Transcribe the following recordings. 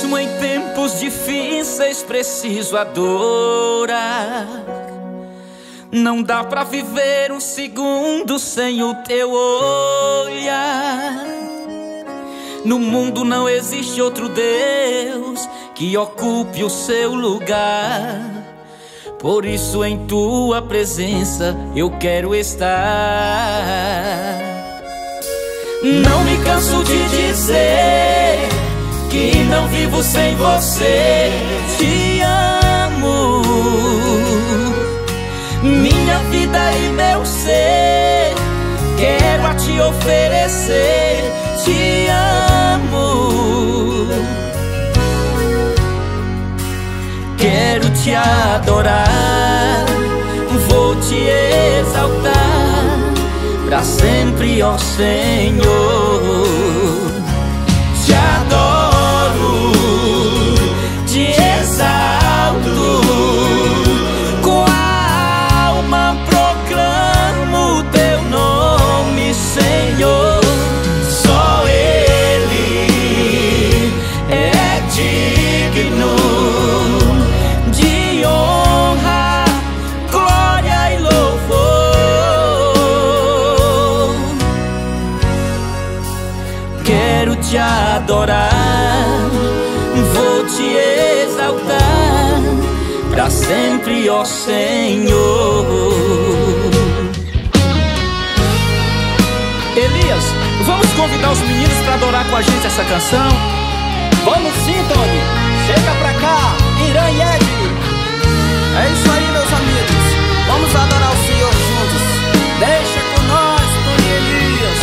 Mesmo em tempos difíceis preciso adorar. Não dá pra viver um segundo sem o teu olhar. No mundo não existe outro Deus que ocupe o seu lugar. Por isso em tua presença eu quero estar. Não me canso de dizer que não vivo sem você. Te amo, minha vida e meu ser, quero a te oferecer. Te amo, quero te adorar, vou te exaltar pra sempre, ó Senhor. Te adoro, te exalto, com a alma proclamo teu nome, Senhor. Só Ele é digno de honra, glória e louvor. Quero te adorar, vou te exaltar pra sempre, ó Senhor. Elias, vamos convidar os meninos pra adorar com a gente essa canção? Vamos sim, Tony. Chega pra cá, Irã e Ed. É isso aí, meus amigos. Vamos adorar o Senhor juntos. Deixa com nós, Tony e Elias.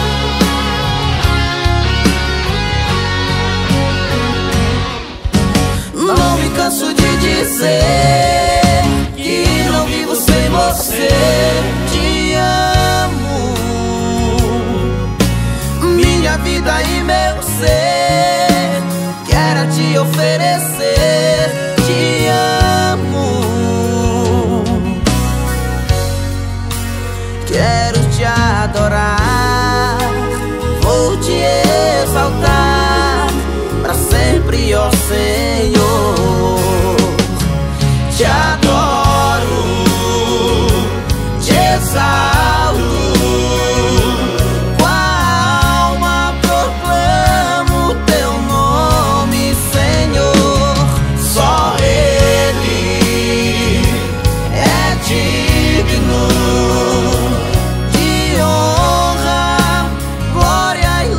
Não me canso de dizer que não vivo sem você. Te amo, minha vida e meu ser, quero te oferecer. Te amo, quero te adorar, vou te exaltar pra sempre, ó Senhor. Te adoro, te exalto, com a alma proclamo teu nome, Senhor. Só Ele é digno de honra, glória e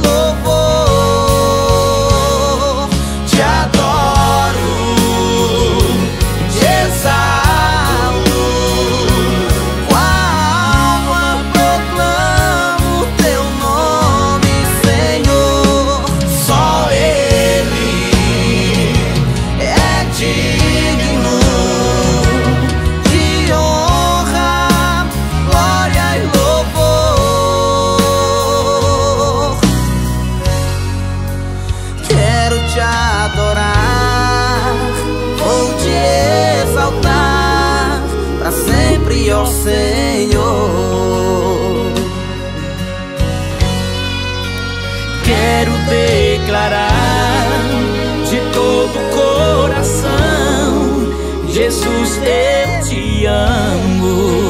louvor. Te adoro, te exalto, com a alma proclamo teu nome, Senhor. Só Ele é digno de honra, glória e louvor. Quero te adorar, vou te exaltar pra sempre, ó Senhor. Quero declarar de todo o coração: Jesus, eu te amo.